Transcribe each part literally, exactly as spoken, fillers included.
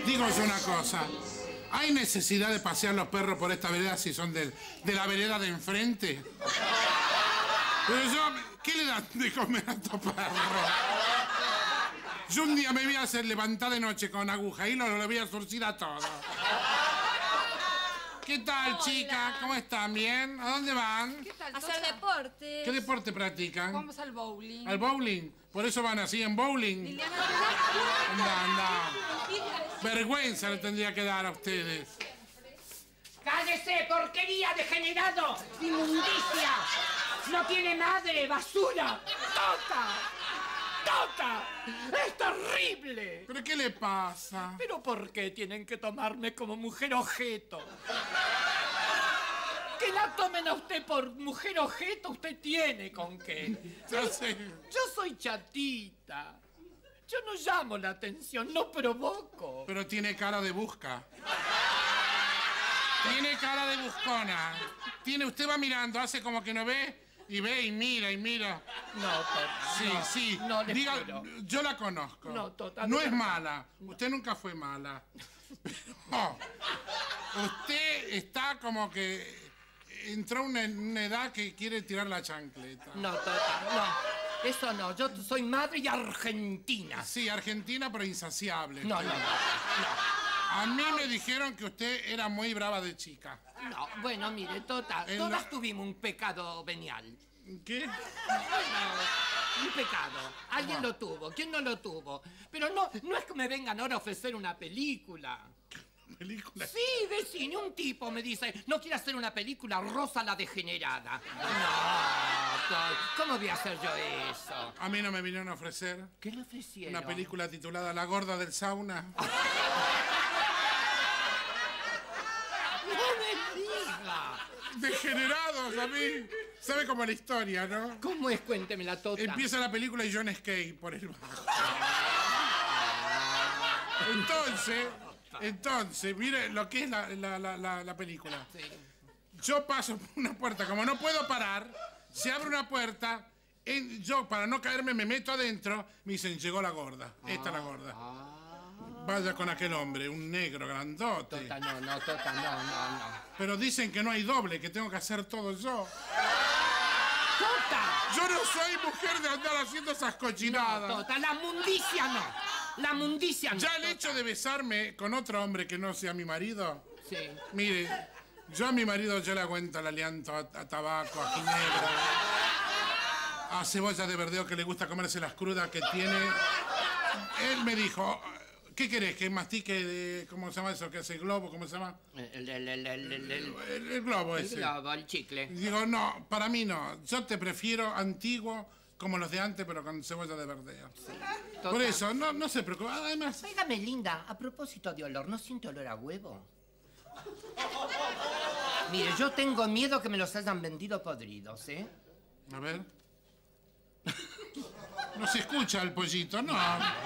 Digo yo una cosa. ¿Hay necesidad de pasear los perros por esta vereda si son de, de la vereda de enfrente? Pero yo, ¿qué le dan de comer a estos perros? Yo un día me voy a hacer levantar de noche con aguja y lo, lo voy a surcir a todos. ¿Qué tal, Hola. chica? ¿Cómo están? ¿Bien? ¿A dónde van? ¿Qué tal? Hacer deporte. ¿Qué deporte practican? Vamos al bowling. ¿Al bowling? ¿Por eso van así en bowling? Liliana, Anda, anda. Vergüenza le tendría que dar a ustedes. ¡Cállese, porquería, degenerado! ¡Inmundicia! ¡No tiene madre, basura! ¡Tota! ¡Tota! ¡Es terrible! ¿Pero qué le pasa? ¿Pero por qué tienen que tomarme como mujer objeto? Que la tomen a usted por mujer objeto, usted tiene con qué. Yo sé. Yo soy chatita. Yo no llamo la atención, no provoco. Pero tiene cara de busca. Tiene cara de buscona. Tiene, usted va mirando, hace como que no ve, y ve y mira y mira. No, Tota. Sí, no, sí. No, le Diga, juro. yo la conozco. No, Tota, No no. es mala. Usted nunca fue mala. Pero usted está como que entró en una, una edad que quiere tirar la chancleta. No, Tota, no. Eso no. Yo soy madre y argentina. Sí, argentina, pero insaciable. No, no, no. A mí me dijeron que usted era muy brava de chica. No, bueno, mire, Tota, En todas la- tuvimos un pecado venial. ¿Qué? Un pecado. Alguien lo tuvo. ¿Quién no lo tuvo? Pero no, no es que me vengan ahora a ofrecer una película. ¿Película? Sí, de cine. Un tipo me dice, ¿no quiere hacer una película Rosa la degenerada? No, Tota, ¿cómo voy a hacer yo eso? A mí no me vinieron a ofrecer ¿Qué le ofrecieron? una película titulada La gorda del sauna. ¡No me diga! Degenerados a mí. ¿Sabe cómo la historia, no? ¿Cómo es? Cuéntemela, Tota. Empieza la película y John Skate por el bajo. Entonces, entonces, mire lo que es la, la, la, la, la película. Sí. Yo paso por una puerta, como no puedo parar, se abre una puerta, en- yo para no caerme me meto adentro, me dicen, llegó la gorda, esta es la gorda. Vaya con aquel hombre, un negro grandote. Tota, no, no, Tota, no, no, no. Pero dicen que no hay doble, que tengo que hacer todo yo. ¡Tota! Yo no soy mujer de andar haciendo esas cochinadas. Tota, la mundicia no. La mundicia no. Ya el Tota. hecho de besarme con otro hombre que no sea mi marido, Sí. mire, yo a mi marido yo le aguento el aliento a, a tabaco, a ginebra, a cebolla de verdeo que le gusta comerse las crudas que tiene. Él me dijo, ¿qué querés? ¿Que mastique de, cómo se llama eso? ¿Que hace globo? ¿Cómo se llama? El, el, el, el, el, el, El, el globo el ese. globo, el chicle. Y digo, no, para mí no. Yo te prefiero antiguo como los de antes, pero con cebolla de verdeo. Por Tota. eso, no, no se preocupe. Además, Óigame, linda, a propósito de olor, ¿no siente olor a huevo? Mire, yo tengo miedo que me los hayan vendido podridos, ¿eh? a ver. No se escucha el pollito, no.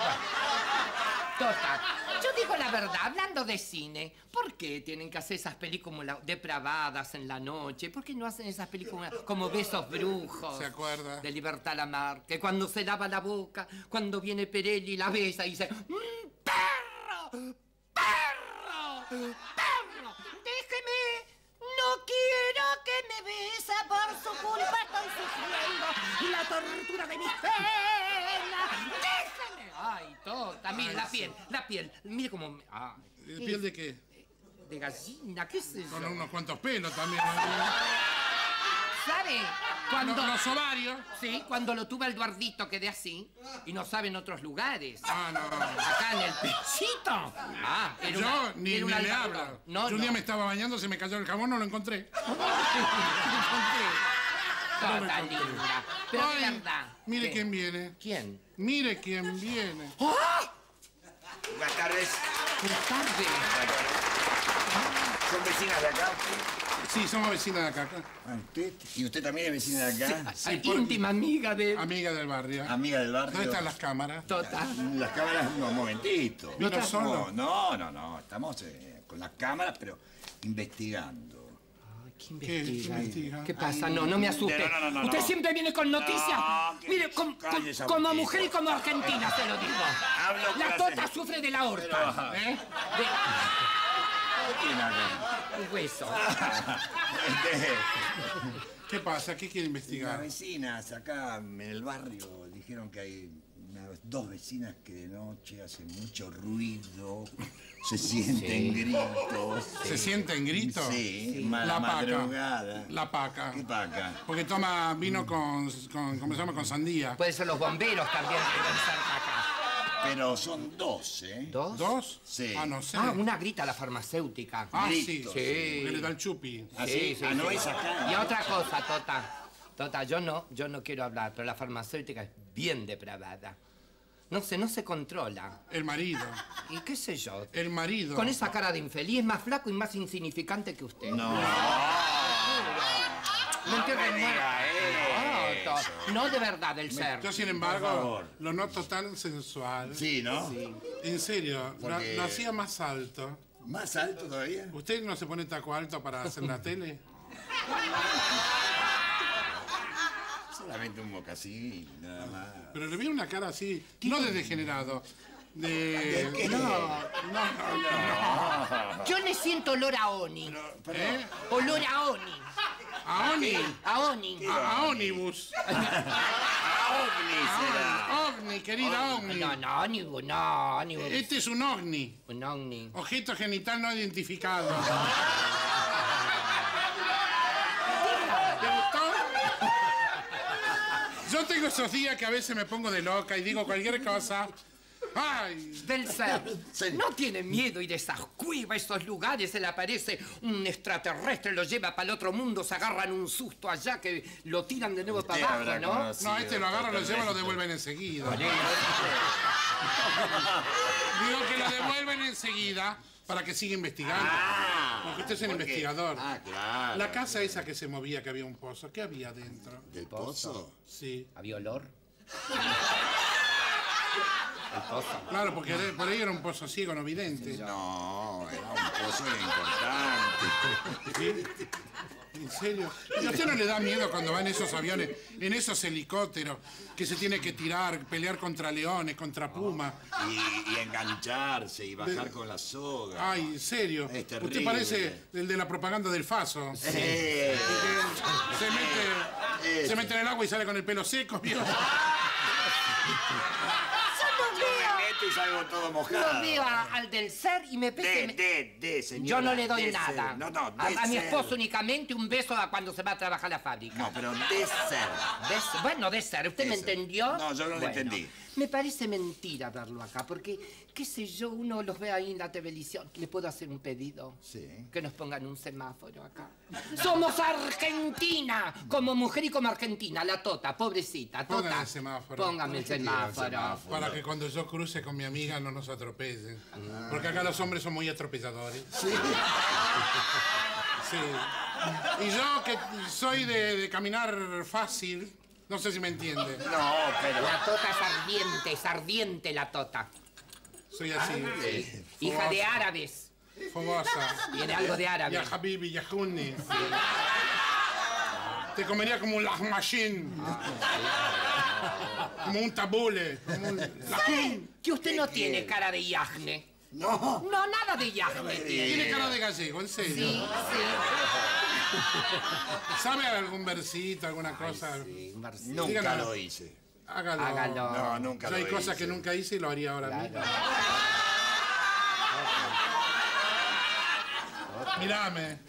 Tota, yo digo la verdad, hablando de cine, ¿por qué tienen que hacer esas películas depravadas en la noche? ¿Por qué no hacen esas películas como Besos Brujos? ¿Se acuerda? De Libertad Lamarque, que cuando se lava la boca, cuando viene Perelli la besa y dice, "Mm, ¡perro! ¡Perro! ¡Perro! ¡Déjeme! No quiero que me besa, por su culpa estoy sufriendo la tortura de mi pena. ¡Déjame! Ay, Tota, mire Ay, la sí. piel, la piel, mire cómo me... Ah, ¿El piel de qué? de gallina, ¿qué es eso? Con unos cuantos pelos también. ¿no? ¿Sabe? Cuando... Los, los ovarios. Sí, cuando lo tuve el Eduardito quedé así y no sabe en otros lugares. Ah, no. Acá en el pechito. Ah, era Yo una- ni, era ni una le albarda. hablo. No, Yo un día no. me estaba bañando, se me cayó el jabón, no lo encontré. Tota No me encontré. linda. Pero de Ay, verdad. mire ¿Qué? quién viene. ¿Quién? Mire quién viene. ¡Ah! Buenas tardes. Buenas tardes. ¿Son vecinas de acá? Sí, somos vecinas de acá. acá. Ah, ¿usted? ¿Y usted también es vecina de acá? Sí, Ay, por- íntima amiga de... Amiga del barrio. Amiga del barrio. ¿Dónde están las cámaras? Tota. Las cámaras, un momentito. ¿Vino Estamos- solo? No, no, no. Estamos eh, con las cámaras, pero investigando. Ay, ¿qué ¿Qué investiga? investiga? ¿Qué pasa? No, no me asuste. No, no, no, Usted no. siempre viene con noticias. No, que Mire, com- com- calles, como autito. mujer y como argentina, se lo digo. hablo La clase- tota sufre de la aorta. Pero- ¿Eh? ¿Qué tiene acá? De un hueso. Este, ¿Qué pasa? ¿Qué quiere Las investigar? vecinas acá en el barrio dijeron que hay unas dos vecinas que de noche hacen mucho ruido, se sienten gritos. ¿Se sienten gritos? Sí, ma- La madrugada. paca. La paca. ¿Qué paca? Porque toma vino con, con ¿cómo se llama? Con sandía. Puede ser los bomberos también que deben ser acá. Pero son dos, ¿eh? ¿Dos? ¿Dos? Sí. Ah, no sé. Ah, una grita la farmacéutica. Ah, sí. Gritos, sí. Porque le da el chupi. ¿Ah, sí? Ah, no es acá. Y otra cosa, Tota. Tota, yo no, yo no quiero hablar, pero la farmacéutica es bien depravada. No sé, no se controla. El marido. Y qué sé yo. El marido. Con esa cara de infeliz, más flaco y más insignificante que usted. No. ¿Me entienden? me diga No, To- no de verdad, del ser. Yo, sin Por embargo, favor. lo noto tan sensual. Sí, ¿no? En serio, lo, Porque- lo hacía más alto. ¿Más alto todavía? ¿Usted no se pone taco alto para hacer la tele? Solamente un mocasín, nada más. Pero le vi una cara así, no de degenerado, de... qué? No, no, no, no. Yo le siento olor a Oni. ¿Eh? Olor a Oni. A Oni, A Oni. a, a Onibus. ¡Ovni será! A Ovni, querida Ovni. No, no, Oni, no, Oni. Este es un ovni, Un Oni. objeto genital no identificado. ¿Te gustó? Yo tengo esos días que a veces me pongo de loca y digo cualquier cosa. ¡Ay! Del ser. Sí. No tiene miedo ir a esas cuevas, esos lugares, se le aparece un extraterrestre, lo lleva para el otro mundo, se agarran un susto allá que lo tiran de nuevo para Usted habrá abajo, ¿no? conocido. No, este lo agarra, lo lleva, lo devuelven enseguida. Digo que lo devuelven enseguida para que siga investigando. Ah, Porque usted es el ¿por qué? investigador. Ah, claro. La casa esa que se movía, que había un pozo, ¿qué había dentro? ¿Del pozo? Sí. ¿Había olor? El pozo. Claro, porque era- por ahí era un pozo ciego, no vidente. No, era un pozo importante. ¿Sí? ¿En serio? ¿Y a usted no le da miedo cuando va en esos aviones, en esos helicópteros, que se tiene que tirar, pelear contra leones, contra pumas? Y, y engancharse y bajar con la soga. Ay, en serio. Es Usted terrible. parece el de la propaganda del Faso. Sí. Que se mete, Ese. se mete en el agua y sale con el pelo seco, ¿vio? Yo me meto y salgo todo mojado. Lo veo a- al del ser y me De, pese... de, de, señora. Yo no le doy de nada. ser. No, no, de a, a mi ser. esposo únicamente un beso a cuando se va a trabajar a la fábrica. No, pero de ser. De ser- bueno, de ser. ¿Usted me Eso. entendió? No, yo no lo Bueno, entendí. Me parece mentira verlo acá, porque, qué sé yo, uno los ve ahí en la televisión. ¿Le puedo hacer un pedido? Sí. Que nos pongan un semáforo acá. ¡Somos Argentina! Como mujer y como Argentina, la Tota, pobrecita, Tota. Póngale el semáforo. Póngame el ¿Por qué quiere el semáforo. semáforo? Para que cuando yo cruce con mi amiga no nos atropellen. Porque acá los hombres son muy atropelladores. Sí. Sí. Y yo que soy de, de caminar fácil, no sé si me entiende. No, pero. La Tota es ardiente, es ardiente la Tota. Soy así. Hija de árabes. Fogosa. Tiene algo de árabe. Ya Habibi, ya Hunni. Te comería como un lahmachin. Como un tabule. Como un lahum. Que usted no tiene cara de yajne. No. No, nada de yajne Tiene tiene. cara de gallego, en serio. Sí, sí. ¿Sabe algún versito, alguna cosa? Nunca Díganos. lo hice. Hágalo. Hágalo. No, nunca Yo lo hay hice. cosas que nunca hice y lo haría ahora mismo. Mírame.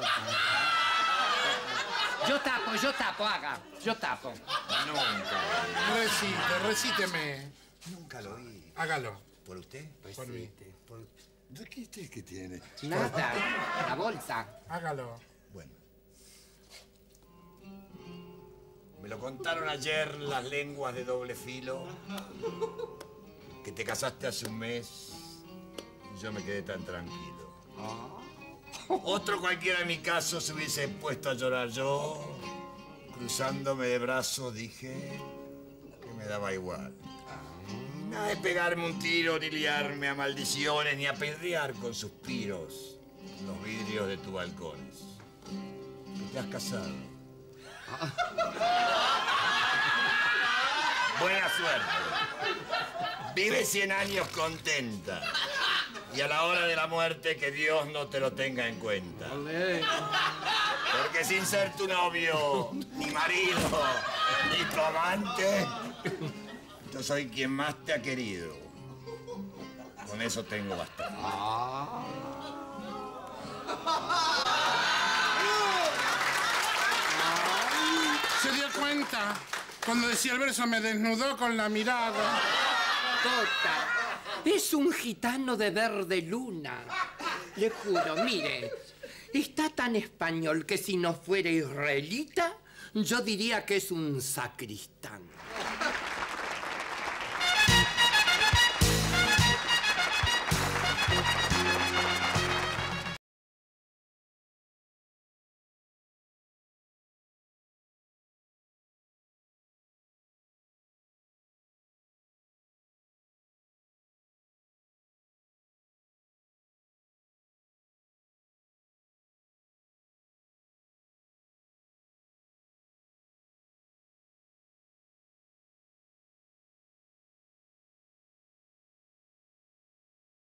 Yo tapo, yo tapo, haga. Yo tapo. Nunca. Recite, recíteme. Nunca lo oí. Hágalo. ¿Por usted? Por mí. Por... ¿De qué usted que tiene? Nada. La bolsa. Hágalo. Bueno. Me lo contaron ayer las lenguas de doble filo. Que te casaste hace un mes y yo me quedé tan tranquilo. Otro cualquiera en mi caso se hubiese puesto a llorar. Yo, cruzándome de brazos, dije que me daba igual. Nada de pegarme un tiro, ni liarme a maldiciones, ni a pedrear con suspiros los vidrios de tus balcones. Que te has casado. Buena suerte. Vive cien años contenta. Y a la hora de la muerte que Dios no te lo tenga en cuenta. Porque sin ser tu novio, ni marido, ni tu amante, yo soy quien más te ha querido. Con eso tengo bastante. Ah. ¿Se dio cuenta? Cuando decía el verso me desnudó con la mirada. Tota, es un gitano de verde luna. Le juro, mire, está tan español que si no fuera israelita, yo diría que es un sacristán.